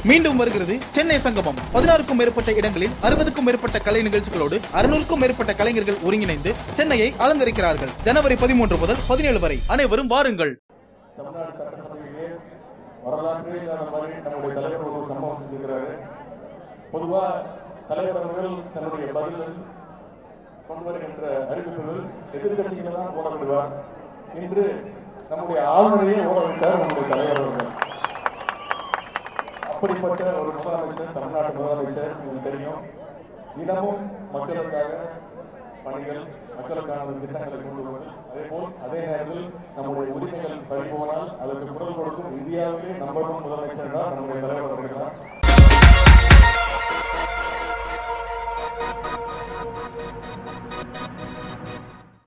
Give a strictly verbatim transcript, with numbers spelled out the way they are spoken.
மீண்டும் வருகிறது சென்னை சங்கமம். பதினாறுக்கும் மேற்பட்ட இடங்களில் அறுபதுக்கும் மேற்பட்ட கலை நிகழ்ச்சிகளோடு அறுநூறுக்கும் மேற்பட்ட கலைஞர்கள் ஒருங்கிணைந்து சென்னையை அலங்கரிக்கிறார்கள். ஜனவரி பதிமூன்று முதல் பதினேழு வரை அனைவரும் வாருங்கள். தமிழ்நாடு சட்டசபையிலே வரலாற்று மாதிரி நம்முடைய தலைவர் ஒரு சம்பவம் செஞ்சிருக்கிறாரு. பொதுவா தலைவர் அவர்கள் தன்னுடைய பதில்கள் கொண்டு வருகின்ற அறிவிப்புகள் எதிர்கட்சிகளை தான் ஓட விடுவார். இன்று நம்முடைய ஆளுநரையே ஓட விட்டார் நம்முடைய தலைவர் அவர்கள். அப்படிப்பட்ட ஒரு முதலமைச்சர், தமிழ்நாட்டு முதலமைச்சர், உங்களுக்கு தெரியும், தினமும் மக்களுக்காக பணிகள், மக்களுக்கான திட்டங்களை கொண்டு வருவது, அதே போல் அதே நேரத்தில் நம்முடைய உரிமைகள் பறிபோனால் அதற்கு குரல் கொடுக்கும் இந்தியாவிலே நம்பர் ஒன் முதலமைச்சர் தான் நம்முடைய தலைவர் அவர்கள் தான்.